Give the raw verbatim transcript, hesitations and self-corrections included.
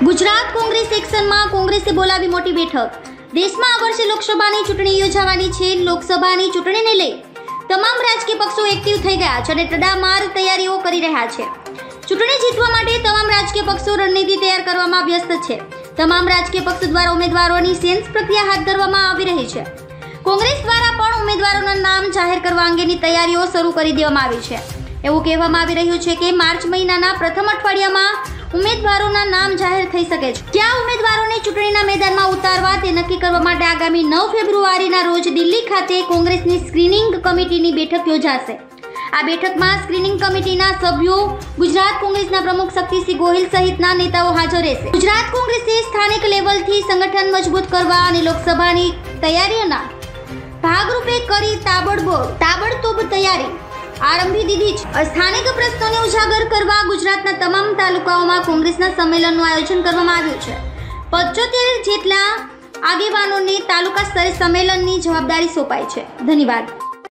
ગુજરાત કોંગ્રેસ સેક્શનમાં કોંગ્રેસે બોલાવી મોટી બેઠક। દેશમાં આ વર્ષે લોકસભાની ચૂંટણી યોજાવાની છે। લોકસભાની ચૂંટણીને લઈ તમામ રાજકીય પક્ષો એક્ટિવ થઈ ગયા છે અને તડામાર તૈયારીઓ કરી રહ્યા છે। ચૂંટણી જીતવા માટે તમામ રાજકીય પક્ષો રણનીતિ તૈયાર કરવામાં વ્યસ્ત છે। તમામ રાજકીય પક્ષો દ્વારા ઉમેદવારોની સેન્સ પ્રક્રિયા હાથ ધરવામાં આવી રહી છે। કોંગ્રેસ દ્વારા પણ ઉમેદવારોના નામ જાહેર કરવા અંગેની તૈયારીઓ શરૂ કરી દેવામાં આવી છે। એવું કહેવામાં આવી રહ્યું છે કે માર્ચ મહિનાના પ્રથમ અઠવાડિયામાં ઉમેદવારોના નામ જાહેર થઈ શકે છે। કયા ઉમેદવારોને ચૂંટણીના મેદાનમાં ઉતારવા તે નક્કી કરવા માટે આગામી નવ ફેબ્રુઆરીના રોજ દિલ્હી ખાતે કોંગ્રેસની સ્ક્રીનિંગ કમિટીની બેઠક યોજાશે। આ બેઠકમાં સ્ક્રીનિંગ કમિટીના સભ્યો ગુજરાત કોંગ્રેસના પ્રમુખ શક્તિસિંહ ગોહિલ સહિતના નેતાઓ હાજર રહેશે। ગુજરાત કોંગ્રેસે સ્થાનિક લેવલથી સંગઠન મજબૂત કરવા અને લોકસભાની તૈયારીઓના ભાગરૂપે કરી તાબડતોડ તાબડતોડ તૈયારી આરંભી દીધી છે। સ્થાનિક પ્રશ્નોને ઉજાગર કરવા ગુજરાતના તમામ તાલુકાઓમાં કોંગ્રેસના સંમેલનનું આયોજન કરવામાં આવ્યું છે। પંચોતેર જેટલા આગેવાનોને તાલુકા સ્તરે સંમેલનની જવાબદારી સોંપાઈ છે। ધન્યવાદ।